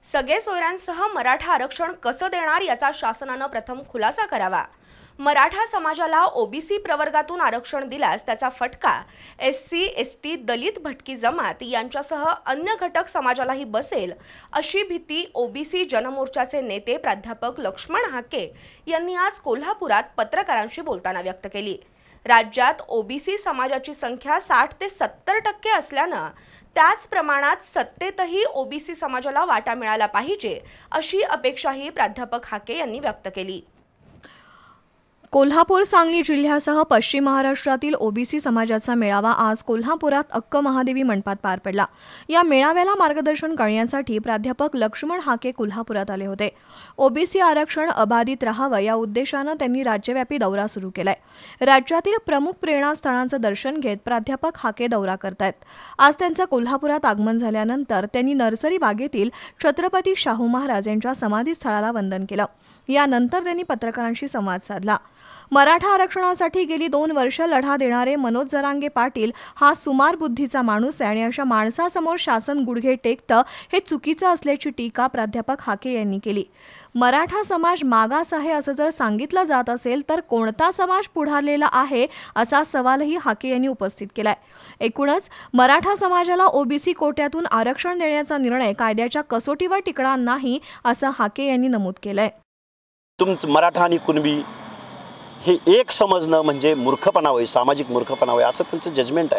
सगळे सोयऱ्यांसह मराठा आरक्षण कसं देणार याचा शासनानं प्रथम खुलासा करावा। मराठा समाजाला ओबीसी प्रवर्गातून आरक्षण दिल्यास त्याचा फटका एससी, एसटी, दलित, भटकी जमात यांच्यासह अन्य घटक समाजालाही बसेल अशी भीती ओबीसी जनमोर्चाचे नेते प्राध्यापक लक्ष्मण हाके यांनी आज कोल्हापुरात पत्रकारांशी बोलताना व्यक्त केली। राज्यात ओबीसी समाजाची संख्या 60 ते 70% असल्यानं त्याच प्रमाणात सत्तेतही ओबीसी समाजाला वाटा मिळाला पाहिजे अशी अपेक्षाही प्राध्यापक हाके यांनी व्यक्त केली। कोल्हापूर, सांगली जिल्ह्यासह पश्चिम महाराष्ट्रातील ओबीसी समाजाचा मेळावा आज कोल्हापुरात अक्क महादेवी मंडपात पार पडला। या मेळाव्याला मार्गदर्शन करण्यासाठी प्राध्यापक लक्ष्मण हाके कोल्हापुरात आले होते। ओबीसी आरक्षण अबाधित राहावं या उद्देशानं त्यांनी राज्यव्यापी दौरा सुरू केलाय। राज्यातील प्रमुख प्रेरणास्थळांचं दर्शन घेत प्राध्यापक हाके दौरा करतायत। आज त्यांचं कोल्हापुरात आगमन झाल्यानंतर त्यांनी नर्सरी बागेतील छत्रपती शाहू महाराज यांच्या समाधीस्थळाला वंदन केलं। यानंतर त्यांनी पत्रकारांशी संवाद साधला। मराठा आरक्षणासाठी गेली 2 वर्ष लढा देणारे मनोज जरांगे पाटील हा सुमार बुद्धीचा माणूस आहे आणि अशा माणसासमोर शासन गुडघे टेकतं हे चुकीचं असल्याची टीका प्राध्यापक हाके यांनी केली। मराठा समाज मागास आहे असं जर सांगितलं जात असेल तर कोणता समाज पुढारलेला आहे असा सवालही हाके यांनी उपस्थित केलाय। एकूणच मराठा समाजाला ओबीसी कोट्यातून आरक्षण देण्याचा निर्णय कायद्याच्या कसोटीवर टिकणार नाही असं हाके यांनी नमूद केलंय। मराठा आणि कुणबी हे एक समजणं म्हणजे मूर्खपणा होय, सामाजिक मूर्खपणा होय असं त्यांचं जजमेंट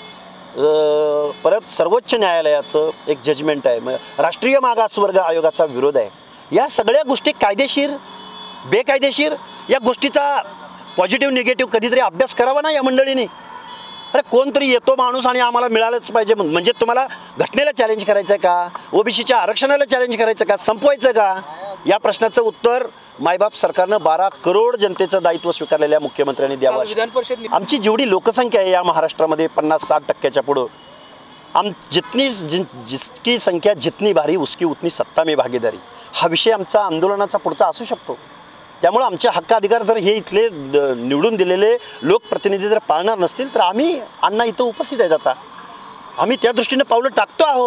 आहे। परत सर्वोच्च न्यायालयाचं एक जजमेंट आहे, राष्ट्रीय मागासवर्ग आयोगाचा विरोध आहे। या सगळ्या गोष्टी कायदेशीर बेकायदेशीर या गोष्टीचा पॉझिटिव्ह निगेटिव्ह कधीतरी अभ्यास करावा ना या मंडळीने। अरे कोणतरी येतो माणूस आणि आम्हाला मिळालंच पाहिजे म्हणजे तुम्हाला घटनेला चॅलेंज करायचं का, ओबीसीच्या आरक्षणाला चॅलेंज करायचं का, संपवायचं का? या प्रश्नाचं उत्तर मायबाप सरकारनं 12 करोड जनतेचं दायित्व स्वीकारलेल्या मुख्यमंत्र्यांनी द्यावं। आमची जेवढी लोकसंख्या आहे या महाराष्ट्रामध्ये 50-60% पुढं जितकी संख्या जितनी भारी उसकी उतनी सत्ता में भागीदारी हा विषय आमचा आंदोलनाचा पुढचा असू शकतो। त्यामुळे आमचे हक्क अधिकार जर हे इथले निवडून दिलेले लोकप्रतिनिधी जर पाळणार नसतील तर आम्ही अण्णा इथं उपस्थित आहेत। आता आम्ही त्या दृष्टीने पावलं टाकतो आहोत।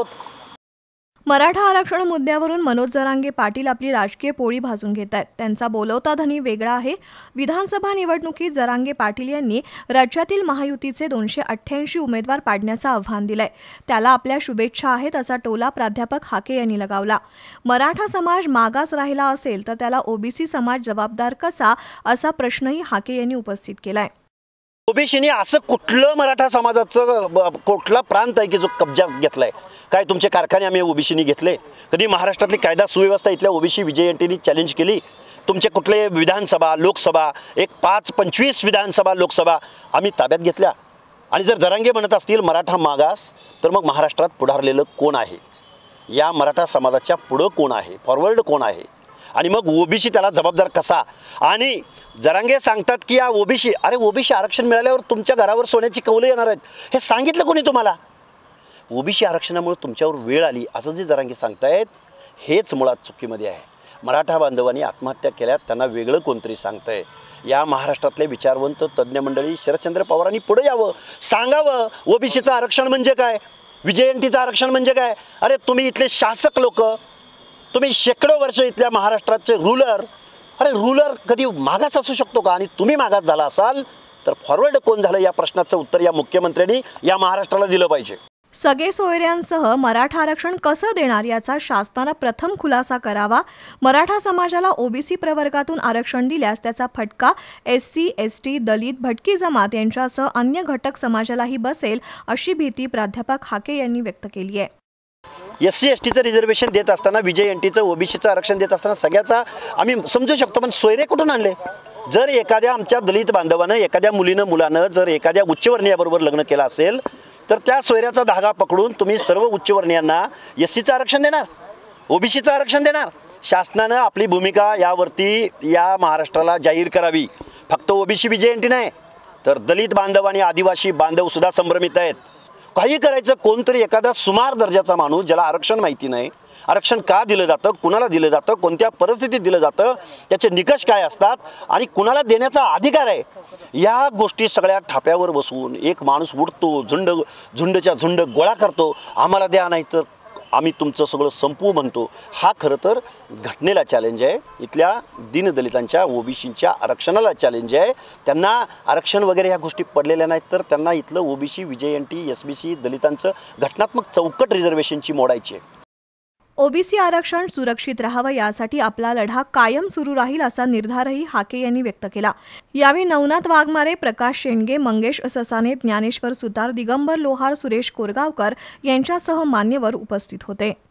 मराठा आरक्षण मुद्द्यावरून मनोज जरांगे पाटील आपली राजकीय पोळी भाजून घेत आहेत। त्यांचा बोलवता धनी वेगळा आहे। विधानसभा निवडणुकीत जरांगे पाटील यांनी राज्यातील महायुतीचे 288 उमेदवार पाडण्याचं आव्हान दिलंय। त्याला आपल्या शुभेच्छा आहेत असा टोला प्राध्यापक हाके यांनी लगावला। मराठा समाज मागास राहिला असेल तर त्याला ओबीसी समाज जबाबदार कसा असा प्रश्नही हाके यांनी उपस्थित केलाय। ओबीसीने असं कुठलं मराठा समाजाचं कुठला प्रांत आहे की जो कब्जा घेतलाय? काय तुमचे कारखाने आम्ही ओबीसीने घेतले? कधी महाराष्ट्रातली कायदा सुव्यवस्था इथल्या ओबीसी विजयंतीने चॅलेंज केली? तुमचे कुठले विधानसभा लोकसभा एक 5-25 विधानसभा लोकसभा आम्ही ताब्यात घेतल्या? आणि जर जरांगे म्हणत असतील मराठा मागास तर मग महाराष्ट्रात पुढारलेलं कोण आहे? या मराठा समाजाच्या पुढं कोण आहे? फॉरवर्ड कोण आहे? आणि मग ओबीसी त्याला जबाबदार कसा? आणि जरांगे सांगतात की या ओबीसी अरे ओबीसी आरक्षण मिळाल्यावर तुमच्या घरावर सोन्याची कौलं येणार आहेत हे सांगितलं कोणी तुम्हाला? ओबीसी आरक्षणामुळे तुमच्यावर वेळ आली असं जे जरांगे सांगतायत हेच मुळात चुकीमध्ये आहे। मराठा बांधवांनी आत्महत्या केल्यात त्यांना वेगळं कोणतरी सांगतंय। या महाराष्ट्रातले विचारवंत तज्ज्ञ मंडळी शरदचंद्र पवारांनी पुढे यावं, सांगावं ओबीसीचं आरक्षण म्हणजे काय, विजयंतीचं आरक्षण म्हणजे काय। अरे तुम्ही इथले शासक लोक, तुम्ही शेकडो वर्ष इथल्या महाराष्ट्राचे रूलर, अरे रूलर कधी मागास असू शकतो का? आणि तुम्ही मागास झाला असाल तर फॉरवर्ड कोण झालं या प्रश्नाचं उत्तर या मुख्यमंत्र्यांनी या महाराष्ट्राला दिलं पाहिजे। सगळे सोयऱ्यांसह मराठा आरक्षण कसं देणार याचा शासनानं प्रथम खुलासा करावा। मराठा समाजाला ओबीसी प्रवर्गातून आरक्षण दिल्यास त्याचा फटका एससी, एसटी, दलित, भटकी जमात यांच्यासह अन्य घटक समाजालाही बसेल अशी भीती प्राध्यापक हाके यांनी व्यक्त केली आहे। एससी एसटीचं रिझर्वेशन देत असताना विजयंतीचं ओबीसीचं आरक्षण देत असताना सगळ्याचा आम्ही समजू शकतो, पण सोयरे कुठून आणले? जर एखाद्या आमच्या दलित बांधवानं एखाद्या मुलानं जर एखाद्या उच्चवर्णीयाबरोबर लग्न केलं असेल तर त्या सोयऱ्याचा धागा पकडून तुम्ही सर्व उच्चवर्णीयांना एससीचं आरक्षण देणार, ओबीसीचं आरक्षण देणार? शासनानं आपली भूमिका यावरती या महाराष्ट्राला जाहीर करावी। फक्त ओबीसी विजयंती नाही तर दलित बांधव आणि आदिवासी बांधव सुद्धा संभ्रमित आहेत। काही करायचं कोणतरी एखादा सुमार दर्जाचा माणूस ज्याला आरक्षण माहिती नाही, आरक्षण का दिलं जातं, कुणाला दिलं जातं, कोणत्या परिस्थितीत दिलं जातं, त्याचे निकष काय असतात आणि कुणाला देण्याचा अधिकार आहे, या गोष्टी सगळ्या ठाप्यावर बसवून एक माणूस उठतो, झुंडच्या झुंड गोळा करतो, आम्हाला द्या नाही तर आम्ही तुमचं सगळं संपवू म्हणतो, हा खरं तर घटनेला चॅलेंज आहे. इथल्या दीनदलितांच्या ओबीसींच्या आरक्षणाला चॅलेंज आहे. त्यांना आरक्षण वगैरे ह्या गोष्टी पडलेल्या नाहीत, तर त्यांना इथलं ओबीसी, VJNT, SBC दलितांचं घटनात्मक चौकट रिझर्वेशनची मोडायची आहे. ओबीसी आरक्षण सुरक्षित राहावं यासाठी आपला लढा कायम सुरू राहील असा निर्धारही हाके यांनी व्यक्त केला. यावेळी नवनाथ वाघमारे, प्रकाश शेंडगे, मंगेश ससाने, ज्ञानेश्वर सुतार, दिगंबर लोहार, सुरेश कोरगावकर यांच्यासह मान्यवर उपस्थित होते.